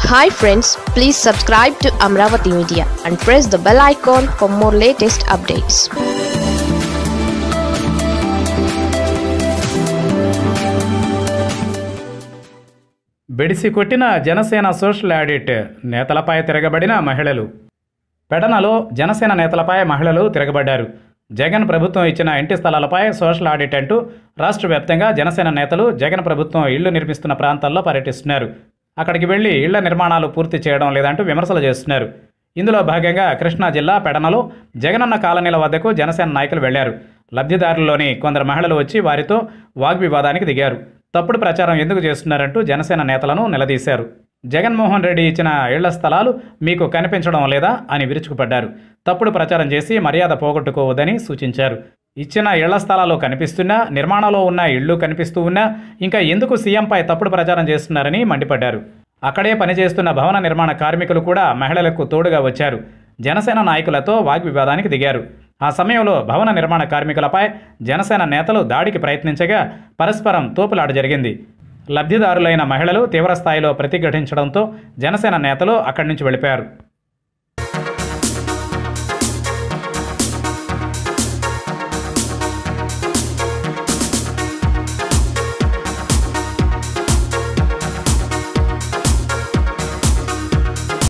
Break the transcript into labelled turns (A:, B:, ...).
A: Hi friends, please subscribe to Amaravathi Media and press the bell icon for more latest updates.
B: బెడిసి కొట్టిన Janasena social audit, నేతలపై తిరగబడిన మహిళలు. పెడనలో జనసేన నేతలపై మహిళలు తిరగబడ్డారు. జగన్ ప్రభుత్వం ఇచ్చిన ఇంటి స్థలాలపై సోషల్ ఆడిట్ అంటూ రాష్ట్ర వ్యాప్తంగా జనసేన నేతలు జగన్ ప్రభుత్వం ఇళ్లు నిర్మిస్తున్న ప్రాంతాల్లో పర్యటిస్తున్నారు. అక్కడికి వెళ్లి ఇళ్ల నిర్మాణాలు పూర్తి చేయడం లేదంటూ విమర్శలు చేస్తున్నారు. ఇందులో భాగంగా కృష్ణా జిల్లా పెడనలో జగనన్న కాలనీల వద్దకు జనసేన నాయకులు వెళ్లారు. లబ్ధిదారుల్లోని కొందరు మహిళలు వచ్చి వారితో వాగ్వివాదానికి దిగారు. తప్పుడు ప్రచారం ఎందుకు చేస్తున్నారంటూ జనసేన నేతలను నిలదీశారు. జగన్మోహన్ రెడ్డి ఇచ్చిన ఇళ్ల స్థలాలు మీకు కనిపించడం లేదా అని విరుచుకుపడ్డారు. తప్పుడు ప్రచారం చేసి మర్యాద పోగొట్టుకోవద్దని సూచించారు. ఇచ్చిన ఇళ్ల స్థలాలు కనిపిస్తున్నా, నిర్మాణంలో ఉన్న ఇళ్లు కనిపిస్తూ ఉన్నా ఇంకా ఎందుకు సీఎంపై తప్పుడు ప్రచారం చేస్తున్నారని మండిపడ్డారు. అక్కడే పనిచేస్తున్న భవన నిర్మాణ కార్మికులు కూడా మహిళలకు తోడుగా వచ్చారు. జనసేన నాయకులతో వాగ్వివాదానికి దిగారు. ఆ సమయంలో భవన నిర్మాణ కార్మికులపై జనసేన నేతలు దాడికి ప్రయత్నించగా పరస్పరం తోపులాట జరిగింది. లబ్ధిదారులైన మహిళలు తీవ్రస్థాయిలో ప్రతిఘటించడంతో జనసేన నేతలు అక్కడి నుంచి వెళ్ళిపోయారు.